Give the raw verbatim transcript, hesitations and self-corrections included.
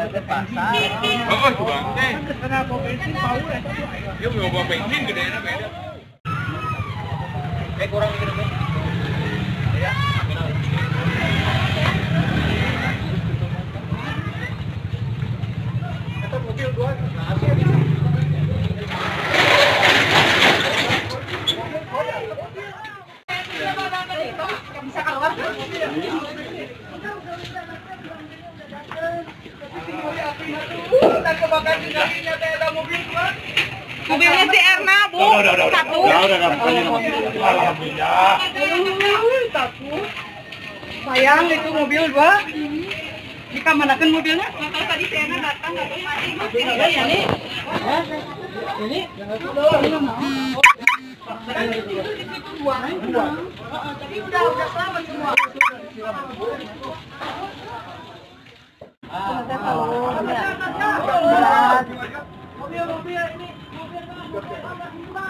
Oh, itu bang teh. Kenapa bensin power ya? Dia mau bawa bensin gede na beda. Eh kurang gitu deh. Ya. Itu mobil dua, nah sih. Bisa keluar kan? Mobilnya si Erna, Bu. Satu. Alhamdulillah. Takut. Sayang itu mobil dua. Dikamanakan mobilnya? Kalau tadi si Erna datang nggak tahu mati. Iya ya nih. Ini tapi udah udah selamat semua. Mobil-mobil ini mobil